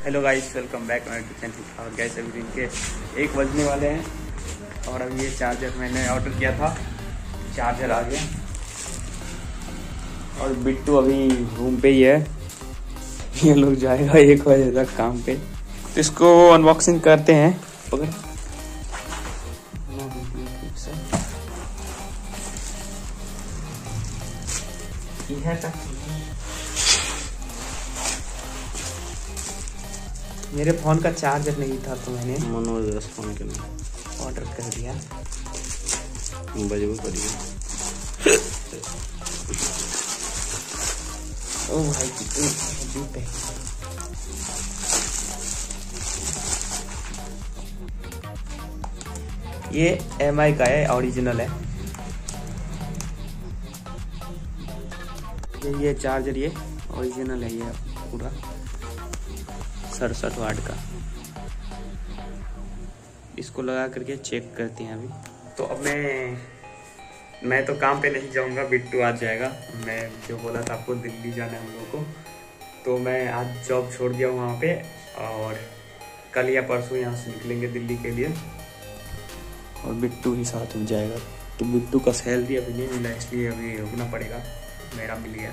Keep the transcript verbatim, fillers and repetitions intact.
Hello guys, welcome back my channel. और guys अभी दिन के एक बजने वाले हैं और अभी ये चार्जर मैंने ऑर्डर किया था, चार्जर आ गया। और बिट्टू अभी रूम पे ही है, ये लोग जाएगा एक बजे तक काम पे, तो इसको अनबॉक्सिंग करते हैं। पकड़ मेरे फोन का चार्जर नहीं था तो मैंने मनोज फोन के लिए ऑर्डर कर दिया। बजबो करिए। ओ भाई कितनी अजीब है। ये एम आई का है, ओरिजिनल है। ये ये चार्जर ये ओरिजिनल है, ये पूरा सड़सठ वाट का। इसको लगा करके चेक करते हैं अभी। तो अब मैं मैं तो काम पे नहीं जाऊंगा, बिट्टू आज जाएगा। मैं जो बोला था आपको, दिल्ली जाना है हम लोगों को, तो मैं आज जॉब छोड़ दिया हूँ वहाँ पे, और कल या परसों यहाँ से निकलेंगे दिल्ली के लिए, और बिट्टू ही साथ में जाएगा। तो बिट्टू का सैलरी अभी नहीं मिला, इसलिए अभी रुकना पड़ेगा। मेरा मिल गया।